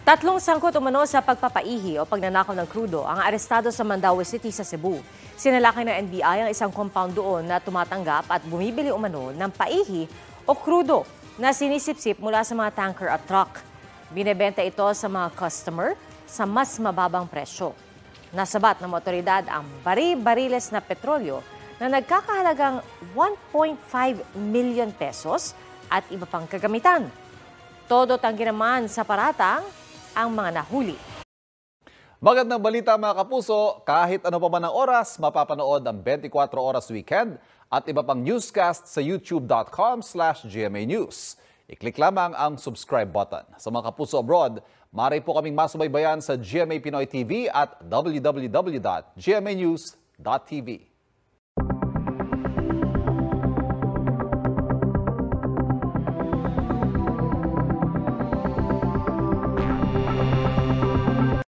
Tatlong sangkot umano sa pagpapaihi o pagnanakaw ng krudo ang arestado sa Mandaue City sa Cebu. Sinalakay ng NBI ang isang compound doon na tumatanggap at bumibili umano ng paihi o krudo na sinisipsip mula sa mga tanker at truck. Binebenta ito sa mga customer sa mas mababang presyo. Nasabat ng otoridad ang bari-bariles na petrolyo na nagkakahalagang 1.5 million pesos at iba pang kagamitan. Todo tanggi naman sa paratang ang mga nahuli. Magandang balita mga kapuso, kahit ano pa man ang oras, mapapanood ang 24 Oras Weekend at iba pang newscast sa youtube.com/GMA News. I-click lamang ang subscribe button. Sa mga kapuso abroad, maaari po kaming masubaybayan sa GMA Pinoy TV at www.gmanews.tv.